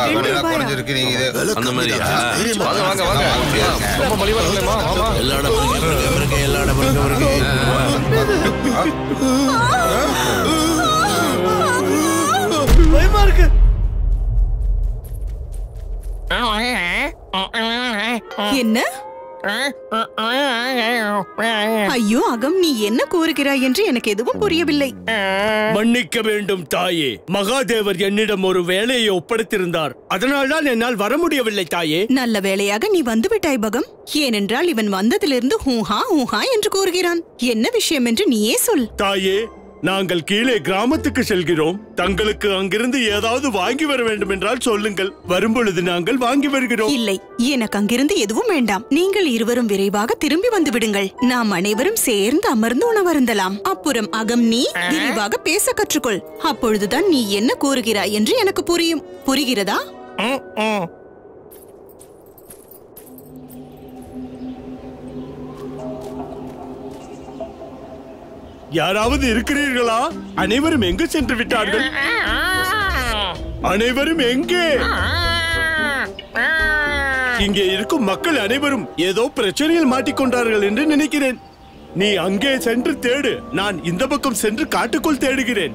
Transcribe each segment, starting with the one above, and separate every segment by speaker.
Speaker 1: குறைஞ்சிருக்கு. நீங்க
Speaker 2: அந்த மாதிரி வாங்க வாங்க வாங்க. ரொம்ப மலிவா இல்லைமா? ஆமா. எல்லா இடமும் எல்லா இடமும்
Speaker 3: பயமா இருக்கு.
Speaker 4: என்ன? ஐயோ அகம், நீ என்ன கூறுகிறாய் என்று எனக்கு எதுவும் புரியவில்லை.
Speaker 3: மன்னிக்க வேண்டும் தாயே, மகாதேவர் என்னிடம் ஒரு வேலையை ஒப்படைத்திருந்தார். அதனால்தான் என்னால் வர முடியவில்லை தாயே.
Speaker 4: நல்ல வேளையாக நீ வந்து விட்டாய் பகம். ஏனென்றால் இவன் வந்ததிலிருந்து ஹூஹா ஹூஹா என்று கூறுகிறான். என்ன விஷயம் என்று நீயே சொல்.
Speaker 3: தாயே, நாங்கள் கீழே கிராமத்துக்கு செல்கிறோம். தங்களுக்கு அங்கிருந்து ஏதாவது வாங்கி வர வேண்டும் என்றால் சொல்லுங்கள். வரும்பொழுது நாங்கள் வாங்கி வருகிறோம்.
Speaker 4: இல்லை, எனக்கு அங்கிருந்து எதுவும் வேண்டாம். நீங்கள் இருவரும் விரைவாக திரும்பி வந்து விடுங்கள். நாம் அனைவரும் சேர்ந்து அமர்ந்து உணவருந்தலாம். அப்புறம் அகம், நீ விரைவாக பேச கற்றுக்கொள். அப்பொழுதுதான் நீ என்ன கூறுகிறாய் என்று எனக்கு புரியும். புரிகிறதா?
Speaker 3: யாராவது இருக்கிறீர்களா? அனைவரும் எங்கு சென்று விட்டார்கள்? அனைவரும் எங்கே? இங்கே இருக்கும் மக்கள் அனைவரும் ஏதோ பிரச்சனையில் மாட்டிக்கொண்டார்கள் என்று நினைக்கிறேன். நீ அங்கே சென்று தேடு. நான் இந்த பக்கம் சென்று காட்டுக்குள் தேடுகிறேன்.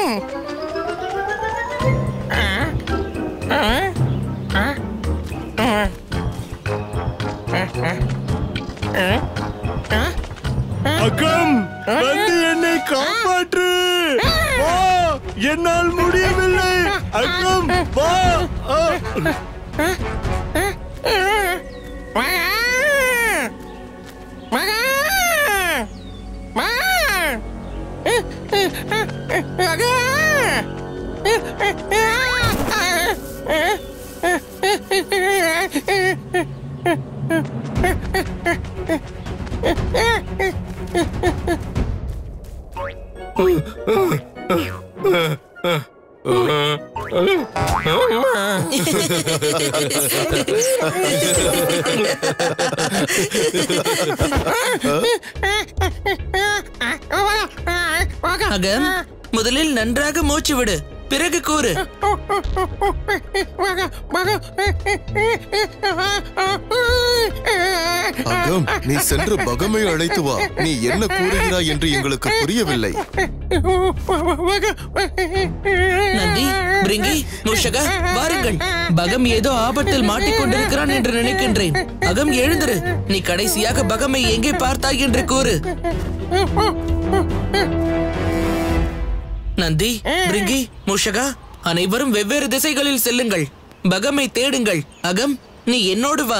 Speaker 3: அகம், வந்து என்னை காப்பாற்று. வா, என்னால் முடியவில்லை. அகம், வா.
Speaker 5: அகம், முதலில் நன்றாக மூச்சு விடு, பிறகு கூறு.
Speaker 6: அகம், நீ சென்று பகமை அழைத்து வா. நீ என்ன கூறுகிறாய் என்று எங்களுக்கு புரியவில்லை.
Speaker 5: நந்தி, பிரிங்கி, மூஷகா, வாருங்கள். பகம் ஏதோ ஆபத்தில் மாட்டிக்கொண்டிருக்கிறான் என்று நினைக்கின்றேன். அகம், எழுந்திரு. நீ கடைசியாக பகமை எங்கே பார்த்தாய் என்று கூறு. நந்தி, பிரிங்கி, மூஷகா, அனைவரும் வெவ்வேறு திசைகளில் செல்லுங்கள். பகமை தேடுங்கள். அகம், நீ என்னோடு வா.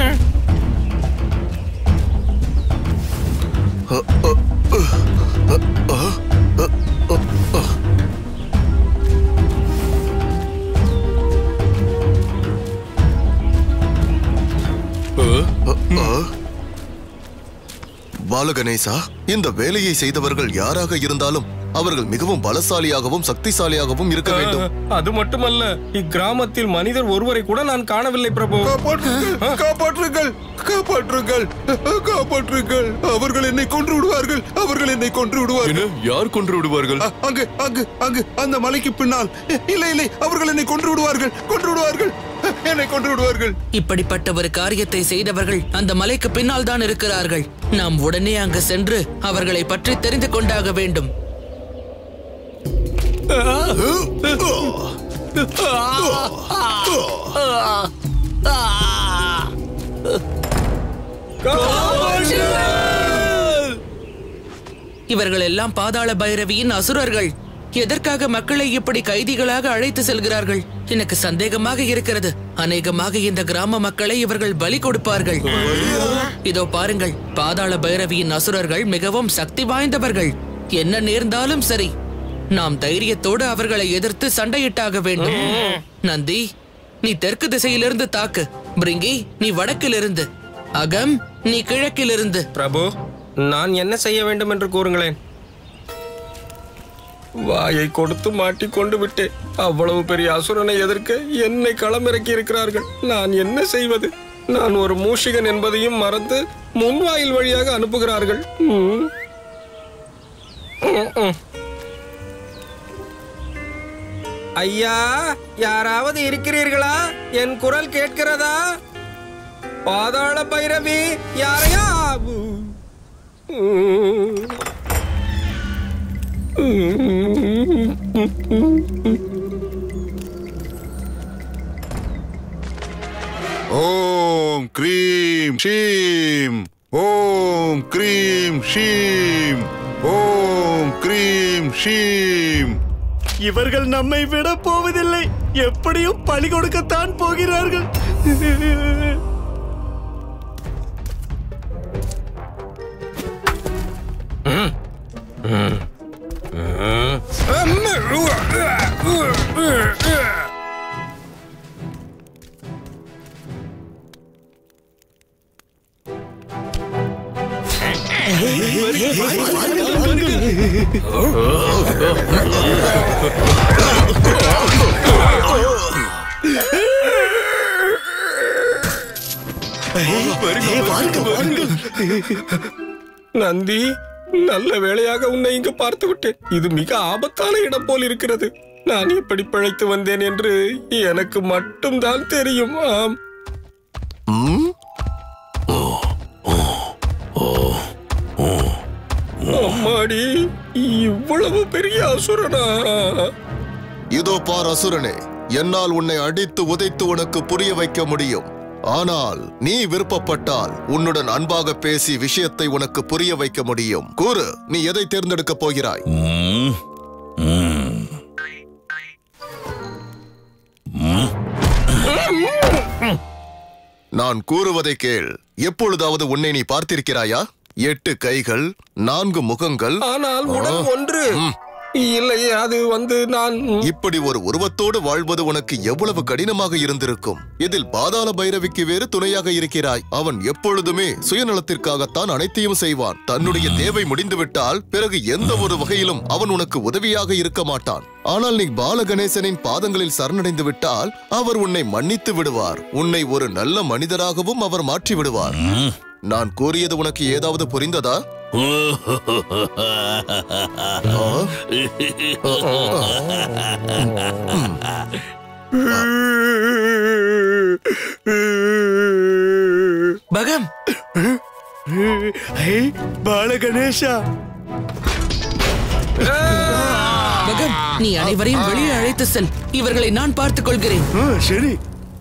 Speaker 6: பாலகணேசா, இந்த வேலையை செய்தவர்கள் யாராக இருந்தாலும் அவர்கள் மிகவும் பலசாலியாகவும் சக்திசாலியாகவும் இருக்க வேண்டும்.
Speaker 2: அது மட்டுமல்ல, இக்கிராமத்தில் மனிதர் ஒருவரை கூட நான் காணவில்லை பிரபு.
Speaker 6: காப்பாற்றுங்கள், காப்பாற்றுங்கள், காப்பாற்றுங்கள். அவர்கள் என்னை கொன்று விடுவார்கள். அவர்கள் என்னை கொன்று விடுவார்கள்.
Speaker 7: யார் கொன்று விடுவார்கள்?
Speaker 6: அங்கு அங்கு அங்கு அந்த மலைக்கு பின்னால். இல்லை இல்லை, அவர்கள் என்னை கொன்று விடுவார்கள். கொன்று விடுவார்கள், என்னை கொன்று விடுவார்கள்.
Speaker 5: இப்படிப்பட்ட ஒரு காரியத்தை செய்தவர்கள் அந்த மலைக்கு பின்னால் தான் இருக்கிறார்கள். நாம் உடனே அங்கு சென்று அவர்களை பற்றி தெரிந்து கொண்டாக வேண்டும். இவர்கள் எல்லாம் பாதாள பைரவியின் அசுரர்கள். எதற்காக மக்களை இப்படி கைதிகளாக அழைத்து செல்கிறார்கள்? எனக்கு சந்தேகமாக இருக்கிறது. அநேகமாக இந்த கிராம மக்களை இவர்கள் பலி கொடுப்பார்கள். இதோ பாருங்கள், பாதாள பைரவியின் அசுரர்கள் மிகவும் சக்தி வாய்ந்தவர்கள். என்ன நேர்ந்தாலும் சரி, நாம் தைரியத்தோடு அவர்களை எதிர்த்து சண்டையிட்டாக வேண்டும். நந்தி, நீ தெற்கு திசையிலிருந்து தாக்கு. பிரிங்கி, நீ வடக்கிலிருந்து. அகம், நீ கிழக்கிலிருந்து.
Speaker 2: பிரபு, நான் என்ன செய்ய வேண்டும் என்று கூறுங்களேன். வாயை கொடுத்து மாட்டிக்கொண்டு விட்டேன். அவ்வளவு பெரிய அசுரனை எதிர்க்க என்னை களமிறக்கி இருக்கிறார்கள். நான் என்ன செய்வது? நான் ஒரு மூஷிகன் என்பதையும் மறந்து முன்வாயில் வழியாக அனுப்புகிறார்கள். ஐயா, யாராவது இருக்கிறீர்களா? என் குரல் கேட்கிறதா? பாதாள பைரவி, யாரையா?
Speaker 6: ஓம் க்ரீம் ஷீம், ஓம் க்ரீம் ஷீம், ஓம் க்ரீம் ஷீம்.
Speaker 3: இவர்கள் நம்மை விட போவதில்லை. எப்படியும் பலி கொடுக்கத்தான் போகிறார்கள்.
Speaker 2: நந்தி, நல்ல வேளையாக உன்னை இங்கு பார்த்து விட்டேன். இது மிக ஆபத்தான இடம் போல் இருக்கிறது. நான் எப்படி பிழைத்து வந்தேன் என்று எனக்கு மட்டும்தான் தெரியும். ஆம். அம்மாடி, இவ்வளவு பெரிய அசுரனா?
Speaker 1: இதோ பார் அசுரனே, என்னால் உன்னை அடித்து உதைத்து உனக்கு புரிய வைக்க முடியும். ஆனால் நீ விருப்பப்பட்டால் உன்னுடன் அன்பாக பேசி விஷயத்தை உனக்கு புரிய வைக்க முடியும். கூறு, நீ எதை தேர்ந்தெடுக்கப் போகிறாய்? நான் கூறுவதை கேள். எப்பொழுதாவது உன்னை நீ பார்த்திருக்கிறாயா? 8 கைகள், 4 முகங்கள்,
Speaker 2: ஆனால் உடல் ஒன்று. இல்லை, அது நான்
Speaker 1: இப்படி ஒரு உருவத்தோடு வாழ்வது உனக்கு எவ்வளவு கடினமாக இருந்திருக்கும். இதில் பாதாள பைரவிக்கு வேறு துணையாக இருக்கிறாய். அவன் எப்பொழுதுமே சுயநலத்திற்காகத்தான் அனைத்தையும் செய்வான். தன்னுடைய தேவை முடிந்துவிட்டால் பிறகு எந்த ஒரு வகையிலும் அவன் உனக்கு உதவியாக இருக்க மாட்டான். ஆனால் நீ பாலகணேசனின் பாதங்களில் சரணடைந்து விட்டால் அவர் உன்னை மன்னித்து விடுவார். உன்னை ஒரு நல்ல மனிதராகவும் அவர் மாற்றி விடுவார். நான் கூறியது உனக்கு ஏதாவது புரிந்ததா?
Speaker 5: பகம்,
Speaker 3: பாலகணேஷா,
Speaker 5: பகம், நீ அனைவரையும் வெளியே அழைத்து செல். இவர்களை நான் பார்த்துக் கொள்கிறேன்.
Speaker 3: சரி.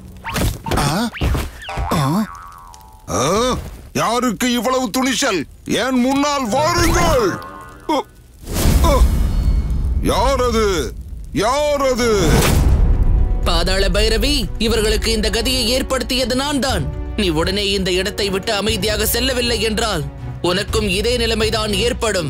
Speaker 6: யாருக்கு இவ்வளவு துணிச்சல்? என் முன்னால் வாருங்கள். யாரது? யாரது?
Speaker 5: பாதாள பைரவி, இவர்களுக்கு இந்த கதியை ஏற்படுத்தியது நான் தான். நீ உடனே இந்த இடத்தை விட்டு அமைதியாக செல்லவில்லை என்றால் உனக்கும் இதே நிலைமைதான் ஏற்படும்.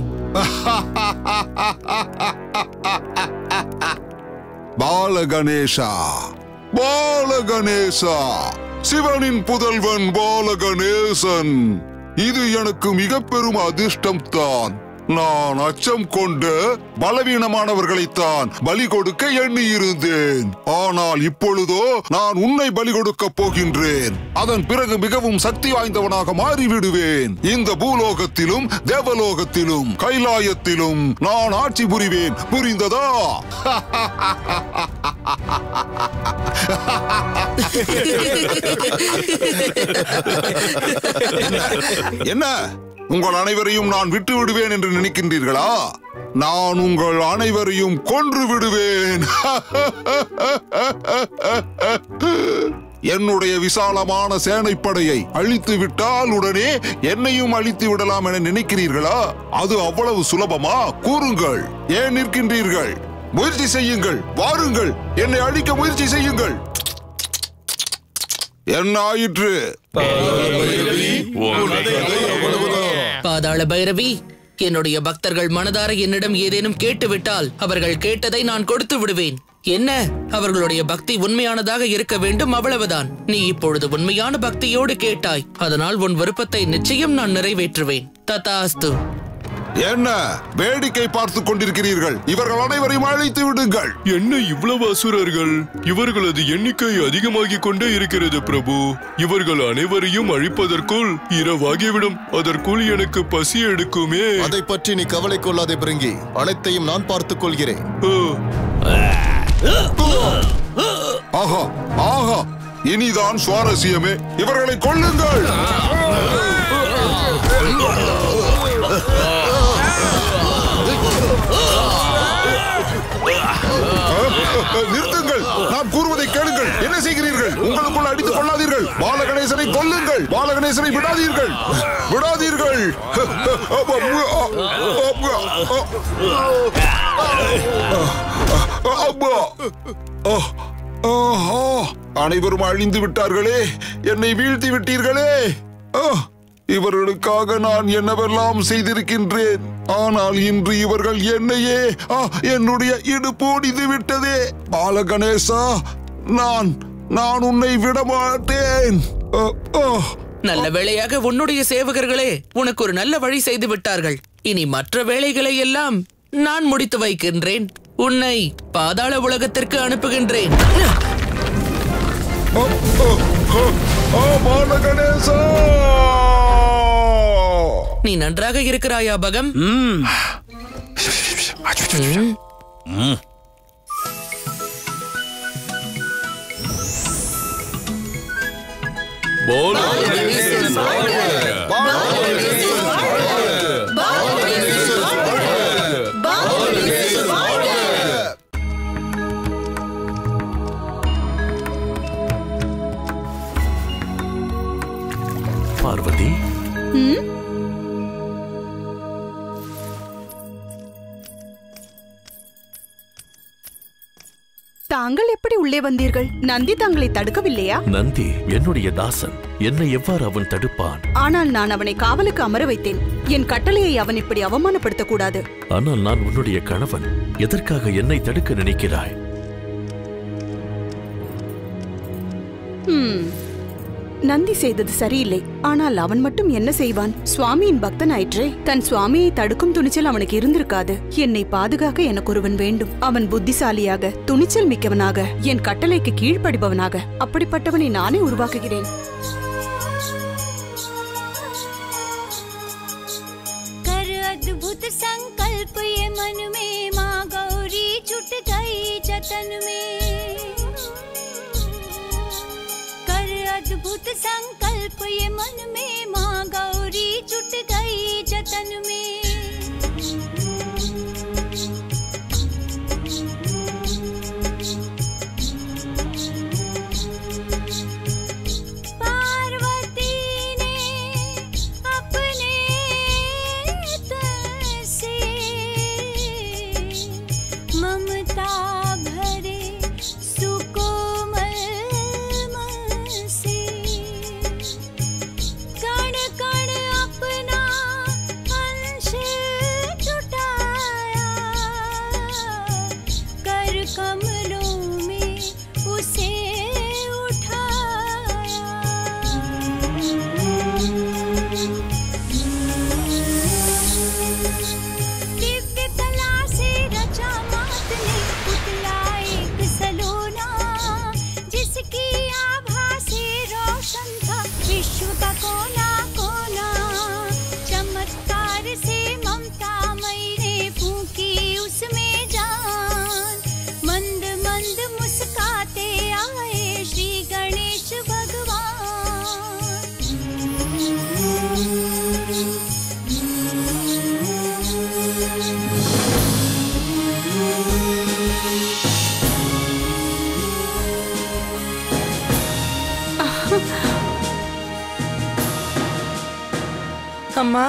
Speaker 6: பாலகணேசா, பாலகணேசா, சிவனின் புதல்வன் பாலகணேசன். இது எனக்கு மிக பெரும் அதிர்ஷ்டம் தான். நான் அச்சம் கொண்டு பலவீனமானவர்களைத்தான் பலி கொடுக்க எண்ணி இருந்தேன். ஆனால் இப்பொழுதோ நான் உன்னை பலி கொடுக்க போகின்றேன். அதன் பிறகு மிகவும் சக்தி வாய்ந்தவனாக மாறிவிடுவேன். இந்த பூலோகத்திலும் தேவலோகத்திலும் கைலாயத்திலும் நான் ஆட்சி புரிவேன். புரிந்ததா? என்ன, உங்கள் அனைவரையும் நான் விட்டு விடுவேன் என்று நினைக்கின்றீர்களா? நான் உங்கள் அனைவரையும் கொன்று விடுவேன். என்னுடைய விசாலமான சேனைப்படையை அழித்து விட்டால் உடனே என்னையும் அழித்து விடலாம் என நினைக்கிறீர்களா? அது அவ்வளவு சுலபமா? கூறுங்கள், ஏன் நிற்கின்றீர்கள்? முயற்சி செய்யுங்கள், வாருங்கள், என்னை அழிக்க முயற்சி செய்யுங்கள். என்ன ஆயிற்று?
Speaker 5: பாதாள பைரவி, என்னுடைய பக்தர்கள் மனதார என்னிடம் ஏதேனும் கேட்டுவிட்டால் அவர்கள் கேட்டதை நான் கொடுத்து விடுவேன். என்ன, அவர்களுடைய பக்தி உண்மையானதாக இருக்க வேண்டும், அவ்வளவுதான். நீ இப்பொழுது உண்மையான பக்தியோடு கேட்டாய். அதனால் உன் விருப்பத்தை நிச்சயம் நான் நிறைவேற்றுவேன். ததாஸ்து.
Speaker 6: என்ன வேடிக்கை பார்த்துக் கொண்டிருக்கிறீர்கள்? இவர்கள் அனைவரையும் அழைத்து விடுங்கள்.
Speaker 7: என்ன இவ்வளவு அசுரர்கள்? இவர்களது எண்ணிக்கை அதிகமாகிக் கொண்டே இருக்கிறது பிரபு. இவர்கள் அனைவரையும் அழிப்பதற்குள் இரவாகிவிடும். அதற்குள் எனக்கு பசி எடுக்குமே.
Speaker 1: அதை பற்றி நீ கவலை கொள்ளாதே பிரிங்கி. அனைத்தையும் நான் பார்த்துக் கொள்கிறேன்.
Speaker 6: ஆஹா ஆஹா, இனிதான் சுவாரஸ்யமே. இவர்களை கொல்லுங்கள். நிறுத்துங்கள், நான் கூறுவதை கேளுங்கள். என்ன செய்கிறீர்கள்? உங்களுக்குள் அடித்துக் கொள்ளாதீர்கள். பாலகணேசனை கொல்லுங்கள். பாலகணேசனை விடாதீர்கள், விடாதீர்கள். அனைவரும் அழிந்து விட்டார்களே, என்னை வீழ்த்தி விட்டீர்களே. இவர்களுக்காக நான் என்னவெல்லாம் செய்திருக்கின்றேன். ஆனால் இன்று இவர்கள் என்னையே என்னுடைய இடுப்பு ஒடிந்து விட்டதே. பாலகணேசா, நான் உன்னை விடமாட்டேன்.
Speaker 5: நல்ல வேளையாக உன்னுடைய சேவகர்களே உனக்கு ஒரு நல்ல வழி செய்து விட்டார்கள். இனி மற்ற வேலைகளை எல்லாம் நான் முடித்து வைக்கின்றேன். உன்னை பாதாள உலகத்திற்கு அனுப்புகின்றேன்.
Speaker 6: பாலகணேசா,
Speaker 5: நீ நன்றாக இருக்கிறாயா பகம்?
Speaker 8: பார்வதி,
Speaker 4: தாங்கள் எப்படி உள்ளே வந்தீர்கள்? நந்தி தாங்களை தடுக்கவில்லையா?
Speaker 8: நந்தி என்னுடைய தாசன். என்னை எவ்வாறு அவன் தடுப்பான்?
Speaker 4: ஆனால் நான் அவனை காவலுக்கு அமர வைத்தேன். என் கட்டளையை அவன் இப்படி அவமானப்படுத்த கூடாது.
Speaker 8: ஆனால் நான் உன்னுடைய கணவன். எதற்காக என்னை தடுக்க நினைக்கிறாய்?
Speaker 4: நந்தி செய்தது சரியில்லை. ஆனால் அவன் மட்டும் என்ன செய்வான்? சுவாமியின் பக்தன் ஆயிற்றே. தன் சுவாமியை தடுக்கும் துணிச்சல் அவனுக்கு இருந்திருக்காது. என்னை பாதுகாக்க எனக்கு ஒருவன் வேண்டும். அவன் புத்திசாலியாக, துணிச்சல் மிக்கவனாக, என் கட்டளைக்கு கீழ்ப்படிபவனாக. அப்படிப்பட்டவனை நானே உருவாக்குகிறேன்.
Speaker 9: अद्भुत संकल्प ये मन में माँ गौरी छुट गई जतन में। कर अद्भुत संकल्प ये मन में माँ गौरी छुट गई जतन में।
Speaker 5: அம்மா,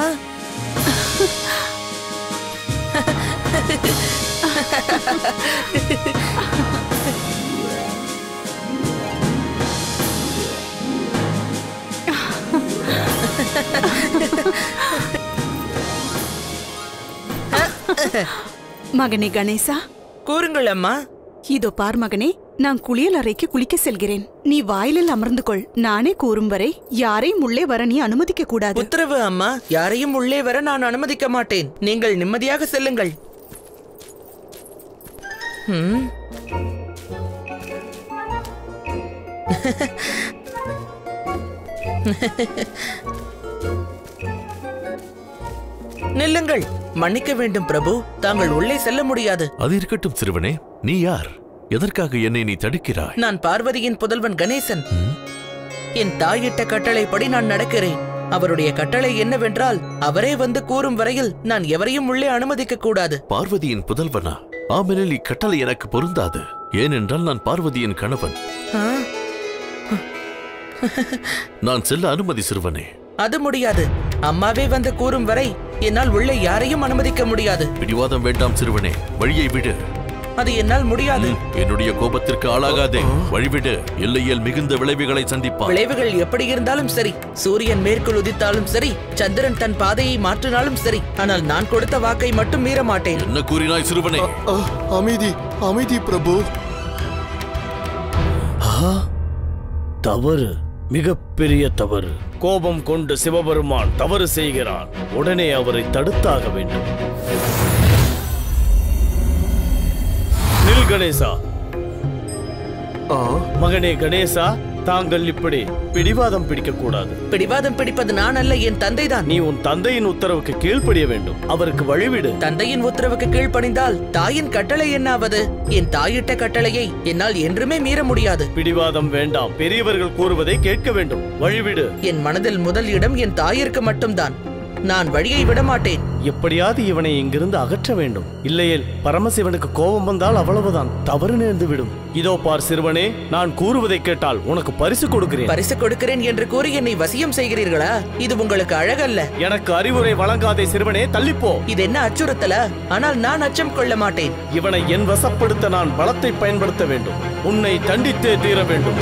Speaker 4: மகனே கணேசா,
Speaker 5: கூறுங்கள் அம்மா.
Speaker 4: இதோ பார் மகனே, நான் குளியல் அறைக்கு குளிக்க செல்கிறேன். நீ வாயிலில் அமர்ந்து கொள். நானே கூறும் வரை யாரையும் உள்ளே வர நீ அனுமதிக்க கூடாது.
Speaker 5: உத்தரவு அம்மா. யாரையும் உள்ளே வர நான் அனுமதிக்க மாட்டேன். நீங்கள் நிம்மதியாக செல்லுங்கள். நில்லுங்கள். மன்னிக்க வேண்டும் பிரபு, தாங்கள் உள்ளே செல்ல முடியாது.
Speaker 8: அது இருக்கட்டும் சிறுவனே. நீ யார்? எதற்காக என்னை நீ தடுக்கிறாய்?
Speaker 5: நான் பார்வதியின் புதல்வன் கணேசன். என் தாயிட்ட கட்டளைப்படி நான் நடக்கிறேன். அவருடைய கட்டளை என்னவென்றால் அவரே வந்து கூறும் வரையில் நான் எவரையும் உள்ளே அனுமதிக்க கூடாது.
Speaker 8: பார்வதியின் புதல்வனா? ஆமெனில் இக்கட்டளை எனக்கு பொருந்தாது. ஏனென்றால் நான் பார்வதியின் கணவன். நான் செல்ல அனுமதி சிறுவனே.
Speaker 5: அது முடியாது. அம்மாவே வந்து கூறும் வரை என்னால் உள்ளே யாரையும் அனுமதிக்க முடியாது.
Speaker 8: பிடிவாதம் வேண்டாம் சிறுவனே, வழியை விடு.
Speaker 5: அது என்னால் முடியாது.
Speaker 8: என்னுடைய கோபத்திற்கு ஆளாகாதே, வழிவிடு. இல்லையேல் மிகுந்த விளைவுகளை சந்திப்பார்.
Speaker 5: விளைவுகள் எப்படி இருந்தாலும் சரி, சூரியன் மேற்குள் உதித்தாலும் சரி, சந்திரன் தன் பாதையை மாற்றினாலும் சரி, ஆனால் நான் கொடுத்த வாக்கை மட்டும் மீற மாட்டேன்.
Speaker 8: என்ன கூறினாய் சிறுவனே?
Speaker 1: அமைதி அமைதி பிரபு.
Speaker 3: தவறு, மிகப்பெரிய தவறு. கோபம் கொண்டு சிவபெருமான் தவறு செய்கிறான். உடனே அவரை தடுத்தாக வேண்டும். நில் கணேசா. மகனே கணேசா, தாங்கள் இப்படி பிடிவாதம் பிடிக்க கூடாது.
Speaker 5: பிடிவாதம் பிடிப்பது நான் அல்ல, என் தந்தைதான்.
Speaker 3: நீ உன் தந்தையின் உத்தரவுக்கு கீழ்ப்படிய வேண்டும். அவருக்கு வழிவிடு.
Speaker 5: தந்தையின் உத்தரவுக்கு கீழ்ப்படிந்தால் தாயின் கட்டளை என்னாவது? என் தாயிட்ட கட்டளையை என்னால் என்றுமே மீற முடியாது.
Speaker 3: பிடிவாதம் வேண்டாம். பெரியவர்கள் கூறுவதை கேட்க வேண்டும். வழிவிடு.
Speaker 5: என் மனதில் முதல் இடம் என் தாயிற்கு மட்டும்தான். நான் வழியை விட மாட்டேன்.
Speaker 3: எப்படியாவது இவனை இங்கிருந்து அகற்ற வேண்டும். இல்லையேல் பரமசிவனுக்கு கோபம் வந்தால் அவ்வளவுதான், தவறு நேர்ந்து விடும். இதோ பார் சிறுவனே, நான் கூறுவதை கேட்டால் உனக்கு பரிசு கொடுக்கிறேன்.
Speaker 5: பரிசு கொடுக்கிறேன் என்று கூறி என்னை வசியம் செய்கிறீர்களா? இது உங்களுக்கு அழகல்ல.
Speaker 3: எனக்கு அறிவுரை வழங்காதே சிறுவனே, தள்ளிப்போ.
Speaker 5: இது என்ன அச்சுறுத்தல? ஆனால் நான் அச்சம் கொள்ள மாட்டேன்.
Speaker 3: இவனை என் வசப்படுத்த நான் பலத்தை பயன்படுத்த வேண்டும். உன்னை தண்டித்தே தீர வேண்டும்.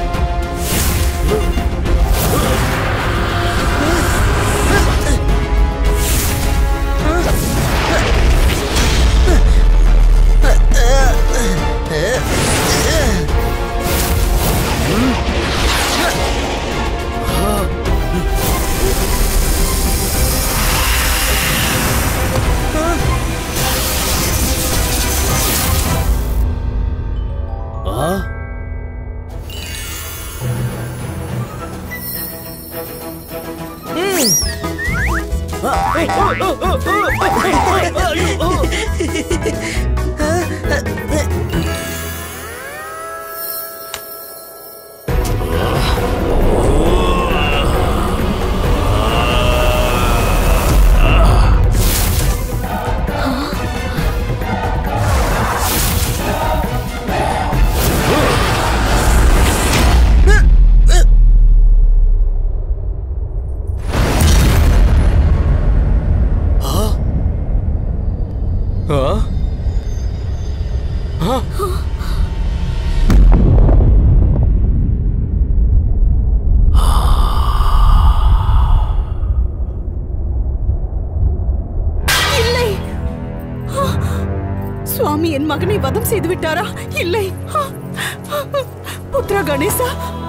Speaker 4: சுவாமி என் மகனை வதம் செய்து விட்டாரா? இல்லை. புத்ரா கணேசா,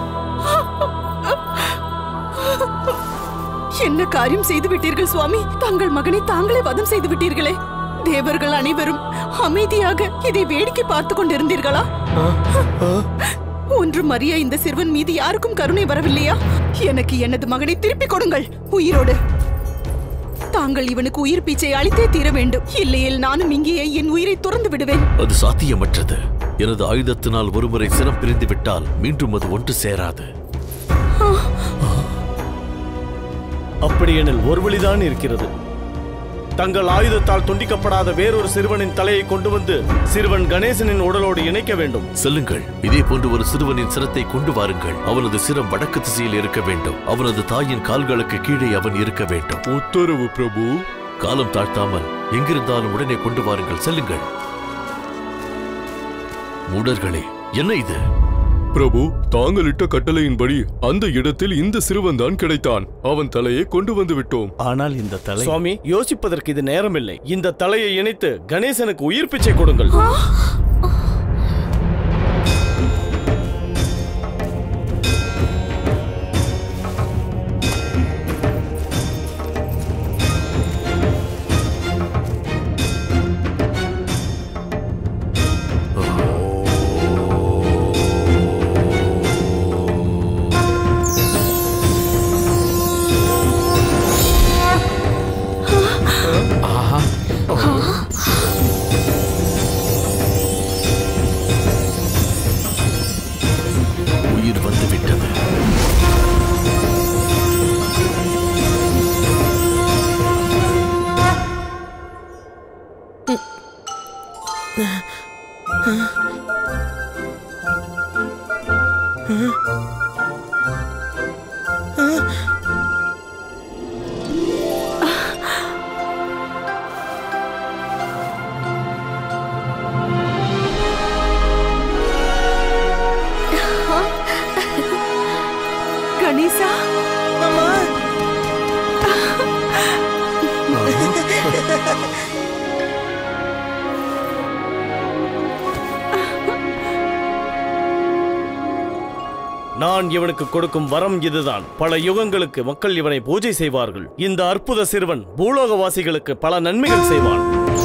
Speaker 4: என்ன காரியம் செய்து விட்டீர்கள் சுவாமி? தங்கள் மகனை தாங்களே வதம் செய்து விட்டீர்களே. தேவர்கள் அனைவரும் அமைதியாக இதை வேடிக்கை பார்த்து கொண்டிருந்தீர்களா? ஒன்றும் அறிய இந்த சிறுவன் மீது யாருக்கும் கருணை வரவில்லையா? எனக்கு எனது மகனை திருப்பிக் கொடுங்கள், உயிரோடு. தாங்கள் இவனுக்கு உயிர் பீச்சை அளித்தே தீர வேண்டும். இல்லையேல் நானும் இங்கேயே என் உயிரை துறந்து விடுவேன்.
Speaker 8: அது சாத்தியமற்றது. எனது ஆயுதத்தினால் ஒருமுறை சினம் பிரிந்து விட்டால் மீண்டும் அது ஒன்று சேராது.
Speaker 3: அப்படியெனில் ஒரு வழிதான் இருக்கிறது. தங்கள் ஆயுதத்தால் துண்டிக்கப்படாத வேறொரு சிறுவனின் தலையை கொண்டு வந்து சிறுவன் கணேசனின் உடலோடு இணைக்க வேண்டும்.
Speaker 8: செல்லுங்கள், இதே போன்று ஒரு சிறுவனின் சிரத்தை கொண்டு வாருங்கள். அவனது சிரம் வடக்கு திசையில் இருக்க வேண்டும். அவனது தாயின் கால்களுக்கு கீழே அவன் இருக்க வேண்டும்.
Speaker 7: உத்தரவு பிரபு.
Speaker 8: காலம் தாழ்த்தாமல் எங்கிருந்தாலும் உடனே கொண்டு வாருங்கள். செல்லுங்கள். மூடர்களே, என்ன இது?
Speaker 7: பிரபு, தாங்கள் இட்ட கட்டளையின்படி அந்த இடத்தில் இந்த சிறுவன் தான் கிடைத்தான். அவன் தலையை கொண்டு வந்து விட்டோம்.
Speaker 3: ஆனால் இந்த தலை... சுவாமி, யோசிப்பதற்கு இது நேரமில்லை. இந்த தலையை இணைத்து கணேசனுக்கு உயிர் பிச்சை கொடுங்கள். நான் இவனுக்கு கொடுக்கும் வரம் இதுதான். பல யுகங்களுக்கு மக்கள் இவனை பூஜை செய்வார்கள். இந்த அற்புத சிறுவன் பூலோகவாசிகளுக்கு பல நன்மைகள் செய்வான்.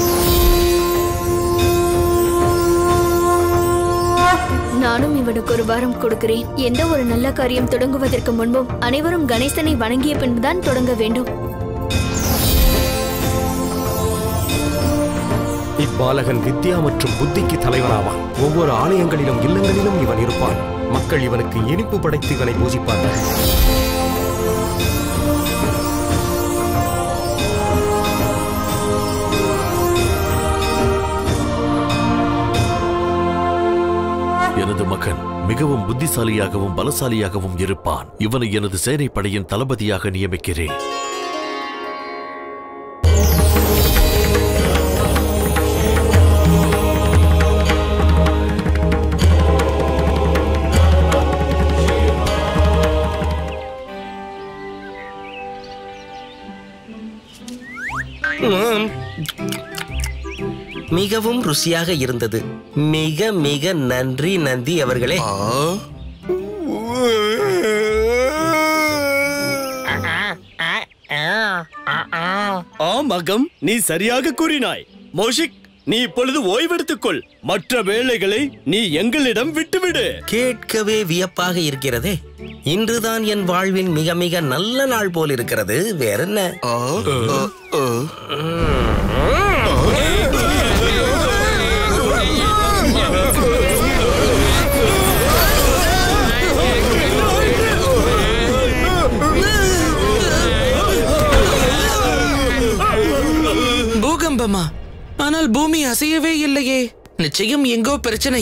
Speaker 10: நானும் இவனுக்கு ஒரு வரம் கொடுக்கிறேன். எந்த ஒரு நல்ல காரியம் தொடங்குவதற்கு முன்பும் அனைவரும் கணேசனை வணங்கிய பின்புதான் தொடங்க வேண்டும்.
Speaker 11: இப்பாலகன் வித்யா மற்றும் புத்திக்கு தலைவனாவான். ஒவ்வொரு ஆலயங்களிலும் இல்லங்களிலும் இவன் இருப்பான். மக்கள் இவனுக்கு இனிப்பு படைத்து இவனை பூஜிப்பார்கள்.
Speaker 8: எனது மகன் மிகவும் புத்திசாலியாகவும் பலசாலியாகவும் இருப்பான். இவனை எனது சேனைப்படையின் தளபதியாக நியமிக்கிறேன்.
Speaker 12: மிகவும் ருசியாக இருந்தது. மிக மிக நன்றி நந்தி அவர்களே.
Speaker 3: மகம், நீ சரியாக கூறினாய். மோஷிக், நீ இப்பொழுது ஓய்வெடுத்துக்கொள். மற்ற வேலைகளை நீ எங்களிடம் விட்டுவிடு.
Speaker 12: கேட்கவே வியப்பாக இருக்கிறதே. இன்றுதான் என் வாழ்வின் மிக மிக நல்ல நாள் போல் இருக்கிறது. வேற என்ன?
Speaker 5: பூகம்பமா? ஆனால் பூமி அசையவே இல்லையே. நிச்சயம் எங்கோ பிரச்சனை.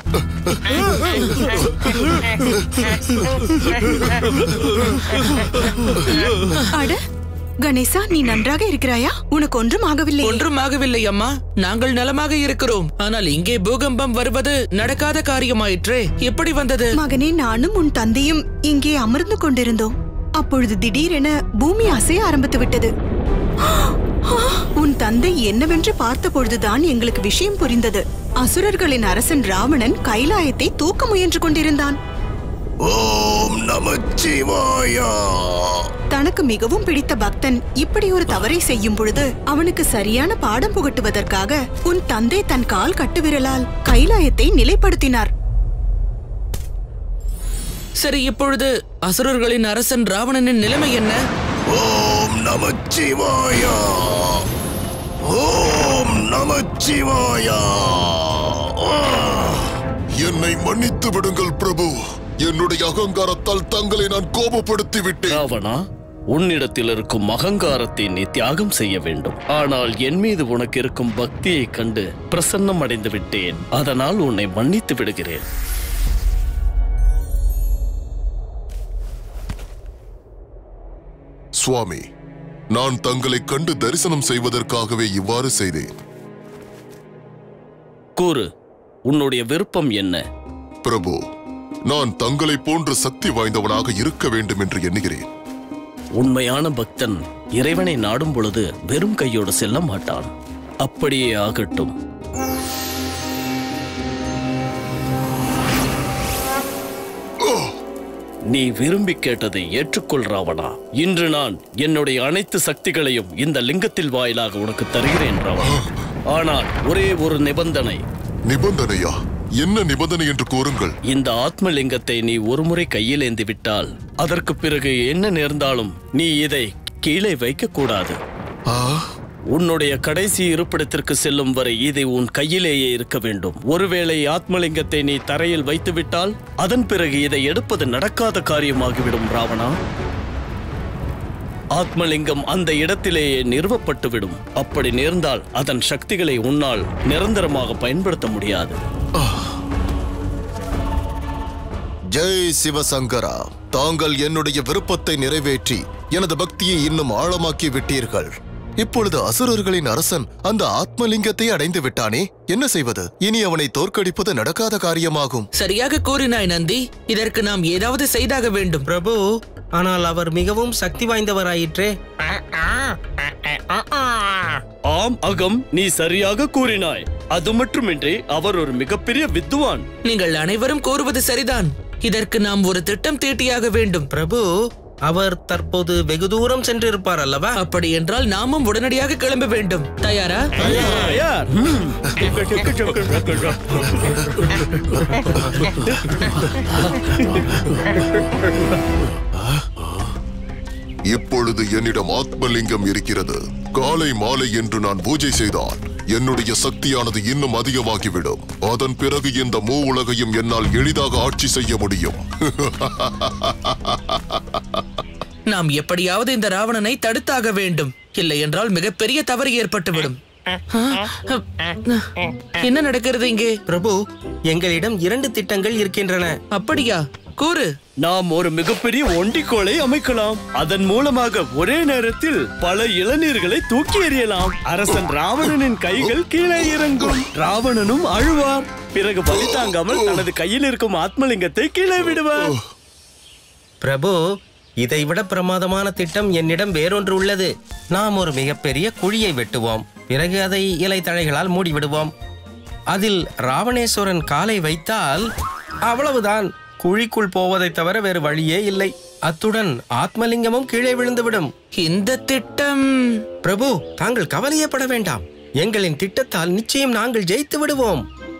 Speaker 4: அட கணேசா, நீ நன்றாக இருக்கிறாயா? உனக்கு ஒன்றும் ஆகவில்லை?
Speaker 5: ஒன்றும் ஆகவில்லை அம்மா, நாங்கள் நலமாக இருக்கிறோம். ஆனால் இங்கே பூகம்பம் வருவது நடக்காத காரியமாயிற்றே. எப்படி வந்தது?
Speaker 4: மகனே, நானும் உன் தந்தையும் இங்கே அமர்ந்து கொண்டிருந்தோம். அப்பொழுது திடீரென பூமி அசைய ஆரம்பித்து விட்டது. உன் தந்தை என்னவென்று பார்த்த பொழுதுதான் எங்களுக்கு விஷயம் புரிந்தது. அசுரர்களின் அரசன் ராவணன் கைலாயத்தை தூக்க முயன்று கொண்டிருந்தான்.
Speaker 1: ஓம் நமச்சிவாயா.
Speaker 4: தனக்கு மிகவும் பிடித்த பக்தன் இப்படி ஒரு தவறை செய்யும் பொழுது அவனுக்கு சரியான பாடம் புகட்டுவதற்காக உன் தந்தை தன் கால் கட்டுவிரலால் கைலாயத்தை நிலைப்படுத்தினார்.
Speaker 5: சரி, இப்பொழுது அசுரர்களின் அரசன் ராவணனின் நிலைமை என்ன?
Speaker 1: ஓம் நமச்சிவாயா. ஓம் நமச்சிவாயா. என்னை மன்னித்து விடுங்கள் பிரபு. என்னுடைய அகங்காரத்தால் தங்களை நான் கோபப்படுத்தி விட்டேன்.
Speaker 3: ராவணா, உன்னிடத்தில் இருக்கும் அகங்காரத்தை நீ தியாகம் செய்ய வேண்டும். ஆனால் என் மீது உனக்கு இருக்கும் பக்தியை கண்டு பிரசன்னம் அடைந்து விட்டேன். அதனால் உன்னை மன்னித்து விடுகிறேன்.
Speaker 1: சுவாமி, நான் தங்களை கண்டு தரிசனம் செய்வதற்காகவே இவ்வாறு செய்தேன்.
Speaker 3: கூறு, உன்னுடைய விருப்பம் என்ன?
Speaker 1: பிரபு, நான் தங்களை போன்ற சக்தி வாய்ந்தவனாக இருக்க வேண்டும் என்று எண்ணுகிறேன்.
Speaker 3: உண்மையான பக்தன் இறைவனை நாடும் பொழுது வெறும் கையோடு செல்ல மாட்டான். அப்படியே ஆகட்டும். நீ விரும்பி கேட்டதை ஏற்றுக்கொள் ராவணா. இன்று நான் என்னுடைய அனைத்து சக்திகளையும் இந்த லிங்கத்தில் வாயிலாக உனக்கு தருகிறேன் ராவணா. ஆனால் ஒரே ஒரு நிபந்தனை.
Speaker 1: நிபந்தனையா? என்ன நிபந்தனை என்று கூறுங்கள்.
Speaker 3: இந்த ஆத்மலிங்கத்தை நீ ஒருமுறை கையில் ஏந்தி விட்டால் அதற்கு பிறகு என்ன நேர்ந்தாலும் நீ இதை கீழே வைக்க கூடாது. உன்னுடைய கடைசி இருப்பிடத்திற்கு செல்லும் வரை இதை உன் கையிலேயே இருக்க வேண்டும். ஒருவேளை ஆத்மலிங்கத்தை நீ தரையில் வைத்துவிட்டால் அதன் பிறகு இதை எடுப்பது நடக்காத காரியமாகிவிடும் ராவணா. ஆத்மலிங்கம் அந்த இடத்திலேயே நிறுவப்பட்டுவிடும். அப்படி நேர்ந்தால் அதன் சக்திகளை உன்னால் நிரந்தரமாக பயன்படுத்த முடியாது.
Speaker 1: ஜெய் சிவசங்கரா, தாங்கள் என்னுடைய விருப்பத்தை நிறைவேற்றி எனது பக்தியை இன்னும் ஆழமாக்கி விட்டீர்கள். இப்பொழுது அசுரர்களின் அரசன் அந்த ஆத்மலிங்கத்தை அடைந்து விட்டானே, என்ன செய்வது? இனி அவனை தோற்கடிப்பது நடக்காத காரியமாகும்.
Speaker 5: சரியாக கூறினாய் நந்தி. இதற்கு நாம் ஏதாவது செய்தாக வேண்டும்.
Speaker 12: பிரபு, ஆனால் அவர் மிகவும் சக்தி வாய்ந்தவராயிற்றே.
Speaker 3: ஆம் அகம், நீ சரியாக கூறினாய். அது மட்டுமின்றி அவர் ஒரு மிகப்பெரிய வித்துவான்.
Speaker 5: நீங்கள் அனைவரும் கூறுவது சரிதான். இதற்கு நாம் ஒரு திட்டம் தீட்டியாக வேண்டும்.
Speaker 12: பிரபு, அவர் தற்போது வெகு தூரம் சென்றிருப்பார் அல்லவா?
Speaker 5: அப்படி என்றால் நாமும் உடனடியாக கிளம்ப வேண்டும். தயாரா?
Speaker 3: தயார்.
Speaker 1: இப்பொழுது என்னிடம் ஆத்மலிங்கம் இருக்கிறது. காலை மாலை என்று நான் பூஜை செய்தால் என்னுடைய சக்தியானது இன்னும் அதிகமாகிவிடும். அதன் பிறகு இந்த மூ உலகையும் என்னால் எளிதாக ஆட்சி செய்ய முடியும்.
Speaker 5: நாம் எப்படியாவது இந்த ராவணனை தடுத்தாக வேண்டும். இல்லை என்றால் மிகப்பெரிய தவறு ஏற்பட்டுவிடும். என்ன நடக்கிறது இங்கே?
Speaker 12: பிரபு, எங்களிடம் 2 திட்டங்கள் இருக்கின்றன.
Speaker 5: அப்படியா? கூறு.
Speaker 3: நாம் ஒரு மிகப்பெரிய ஒண்டிக்கோளை அமைக்கலாம். அதன் மூலமாக ஒரே நேரத்தில் பல இளநீர்களை தூக்கி எறியலாம். அரசன் ராவணனின் கைகள் கீழே இறங்கும். ராவணனும் அழுவார். பிறகு வலி தாங்காமல் தனது கையில் இருக்கும் ஆத்மலிங்கத்தை கீழே விடுவார்.
Speaker 12: பிரபு, இதைவிட பிரமாதமான திட்டம் என்னிடம் வேறொன்று உள்ளது. நாம் ஒரு மிகப்பெரிய குழியை வெட்டுவோம். பிறகு அதை இலை தழைகளால் மூடிவிடுவோம். அதில் ராவணேஸ்வரன் காலை வைத்தால் அவ்வளவுதான். குழிக்குள் போவதை தவிர வேறு வழியே இல்லை. அத்துடன் ஆத்மலிங்கமும் கீழே விழுந்துவிடும்.
Speaker 5: இந்த திட்டம்...
Speaker 12: பிரபு, தாங்கள் கவலையப்பட வேண்டாம். எங்களின் திட்டத்தால் நிச்சயம் நாங்கள் ஜெயித்து விடுவோம்.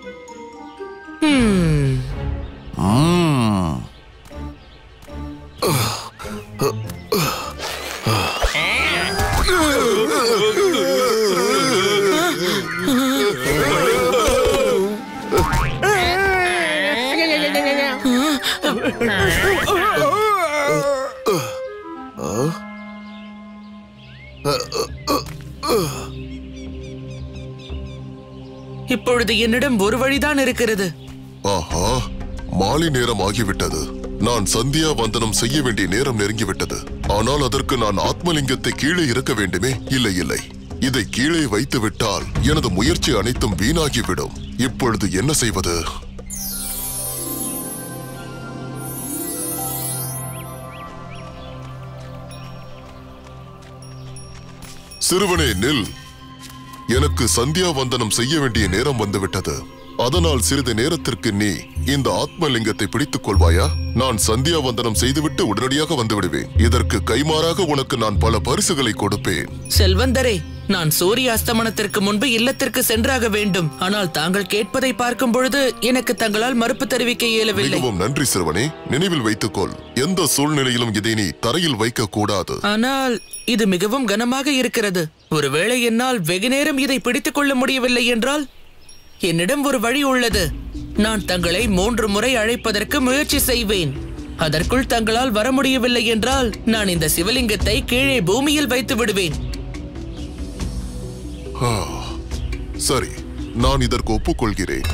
Speaker 5: இப்பொழுது என்னிடம் ஒரு வழிதான் இருக்கிறது.
Speaker 1: ஆஹா, மாலை நேரம் ஆகிவிட்டது. நான் சந்தியா வந்தனம் செய்ய வேண்டிய நேரம் நெருங்கிவிட்டது. ஆனால் அதற்கு நான் ஆத்மலிங்கத்தை கீழே இறக்க வேண்டுமே. இல்லை இல்லை, இதை கீழே வைத்து விட்டால் எனது முயற்சி அனைத்தும் வீணாகிவிடும். இப்பொழுது என்ன செய்வது? சிறுவனே நில். எனக்கு சந்தியா வந்தனம் செய்ய வேண்டிய நேரம் வந்துவிட்டது. அதனால் சிறிது நேரத்திற்கு நீ இந்த ஆத்மலிங்கத்தை பிடித்துக் கொள்வாயா? நான் சந்தியா வந்தனம் செய்துவிட்டு உடனடியாக வந்து விடுவேன். இதற்கு கைமாறாக உனக்கு நான் பல பரிசுகளை கொடுப்பேன்.
Speaker 5: செல்வந்தரே, நான் சூரிய அஸ்தமனத்திற்கு முன்பு இல்லத்திற்கு சென்றாக வேண்டும். ஆனால் தாங்கள் கேட்பதை பார்க்கும் பொழுது எனக்கு தங்களால் மறுப்பு தெரிவிக்க இயலவில்லை.
Speaker 1: மிகவும் நன்றி சிறுவனே. நினைவில் வைத்துக்கொள், எந்த சூழ்நிலையிலும் இதை நீ தரையில் வைக்க கூடாது.
Speaker 5: ஆனால் இது மிகவும் கனமாக இருக்கிறது. ஒருவேளை என்னால் வெகு நேரம் இதை பிடித்துக் கொள்ள முடியவில்லை என்றால் என்னிடம் ஒரு வழி உள்ளது. நான் தங்களை 3 முறை அழைப்பதற்கு முயற்சி செய்வேன். அதற்குள் தங்களால் வர முடியவில்லை என்றால் நான் இந்த சிவலிங்கத்தை கீழே பூமியில் வைத்து விடுவேன்.
Speaker 1: சரி, நான் இதற்கு ஒப்புக்கொள்கிறேன்.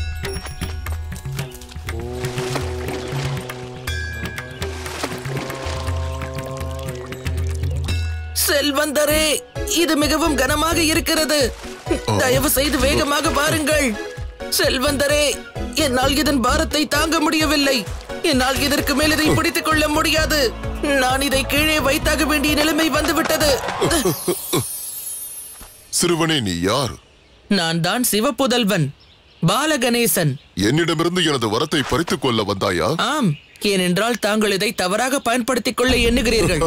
Speaker 5: செல்வந்தரே, இது மிகவும் கனமாக இருக்கிறது. தயவு செய்து வேகமாக பாருங்கள். செல்வந்தரே, என்னால் இதன் பாரத்தை தாங்க முடியவில்லை. என்னால் இதற்கு மேல் இதை பிடித்துக் கொள்ள முடியாது. நான் இதை கீழே வைத்தாக வேண்டிய நிலைமை வந்துவிட்டது.
Speaker 1: சிறுவனே, நீ யார்?
Speaker 5: நான் தான் சிவபுதல்வன் பாலகணேசன்.
Speaker 1: என்னிடமிருந்து எனது வரத்தை பறித்துக் கொள்ள வந்தாயா?
Speaker 5: ஆம், ஏனென்றால் தாங்கள் இதை தவறாக பயன்படுத்திக் கொள்ள எண்ணுகிறீர்கள்.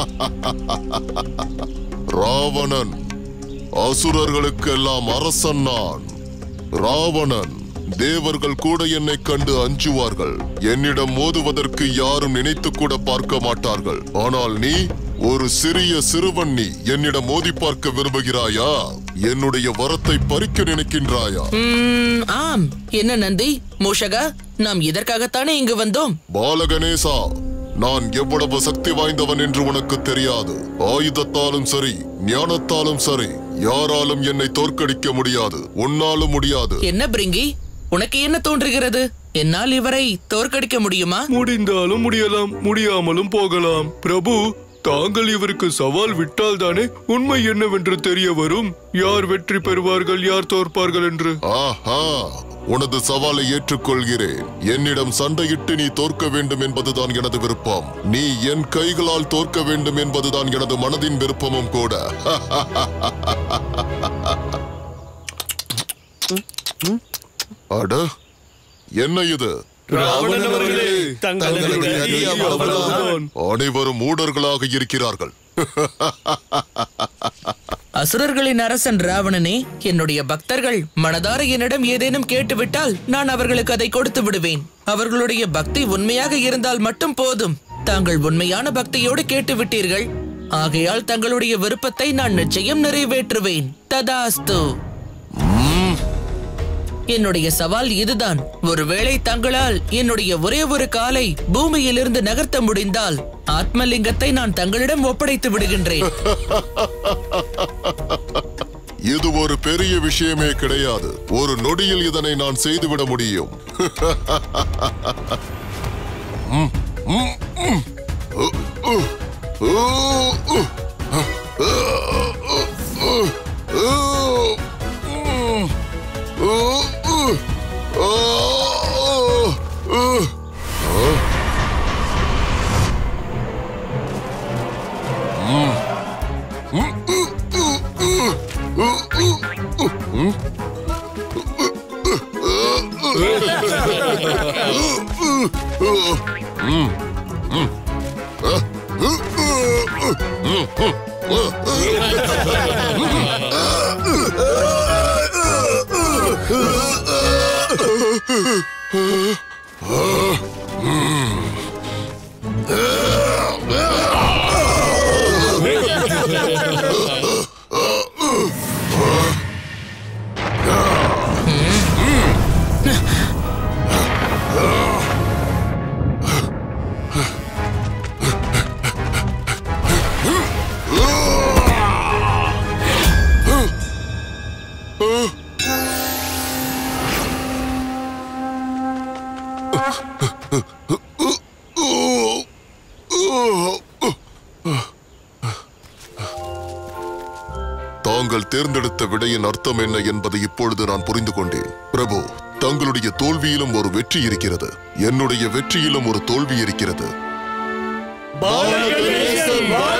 Speaker 1: ராவணன், அசுரர்களுக்கெல்லாம் அரசன் நான். ராவணன், தேவர்கள் கூட என்னை கண்டு அஞ்சுவார்கள். என்னிடம் மோதுவதற்கு யாரும் நினைத்து கூட பார்க்க மாட்டார்கள். ஆனால் நீ ஒரு சிறிய சிறுவன். நீ என்னிடம் மோதி பார்க்க விரும்புகிறாயா? என்னுடைய வரத்தை பறிக்க நினைக்கின்றாயா?
Speaker 5: ஆம். என்ன நந்தி, மூஷகா, நாம் இதற்காகத்தானே இங்கு வந்தோம்.
Speaker 1: பாலகணேசா, நான் எவ்வளவு சக்தி வாய்ந்தவன் என்று உனக்கு தெரியாது. ஆயுதத்தாலும் சரி, ஞானத்தாலும் சரி, யாராலும் என்னை தோற்கடிக்க முடியாது. உன்னாலும் முடியாது.
Speaker 5: என்ன பிரிங்கி, உனக்கு என்ன தோன்றுகிறது? என்னால் இவரை தோற்கடிக்க முடியுமா?
Speaker 7: முடிந்தாலும் முடியலாம், முடியாமலும் போகலாம். பிரபு, தாங்கள் இவருக்கு சவால் விட்டால் தானே உண்மை என்னவென்று தெரிய வரும். யார் வெற்றி பெறுவார்கள், யார் தோற்பார்கள் என்று.
Speaker 1: ஆஹா, உனது சவாலை ஏற்றுக்கொள்கிறேன். என்னிடம் சண்டையிட்டு நீ தோற்க வேண்டும் என்பதுதான் எனது விருப்பம். நீ என் கைகளால் தோற்க வேண்டும் என்பதுதான் எனது மனதின் விருப்பமும் கூட. அட, என்ன இது? அனைவரும் மூடர்களாக இருக்கிறார்கள்.
Speaker 5: அசுரர்களின் அரசன் ராவணனே, என்னுடைய பக்தர்கள் மனதார என்னிடம் ஏதேனும் கேட்டுவிட்டால் நான் அவர்களுக்கு அதை கொடுத்து விடுவேன். அவர்களுடைய பக்தி உண்மையாக இருந்தால் மட்டும் போதும். தாங்கள் உண்மையான பக்தியோடு கேட்டுவிட்டீர்கள். ஆகையால் தங்களுடைய விருப்பத்தை நான் நிச்சயம் நிறைவேற்றுவேன். ததாஸ்து. என்னுடைய சவால் இதுதான். ஒருவேளை தங்களால் என்னுடைய ஒரே ஒரு காலை பூமியிலிருந்து நகர்த்த முடிந்தால் ஆத்மலிங்கத்தை நான் தங்களிடம் ஒப்படைத்து விடுகின்றேன்.
Speaker 1: இது ஒரு பெரிய விஷயமே கிடையாது. ஒரு நொடியில் இதனை நான் செய்துவிட முடியும். தாங்கள் தேர்ந்தெடுத்த விடையின் அர்த்தம் என்ன என்பதை இப்பொழுது நான் புரிந்து கொண்டேன். பிரபு, தங்களுடைய தோல்வியிலும் ஒரு வெற்றி இருக்கிறது. என்னுடைய வெற்றியிலும் ஒரு தோல்வி இருக்கிறது.
Speaker 3: பாலகணேசன்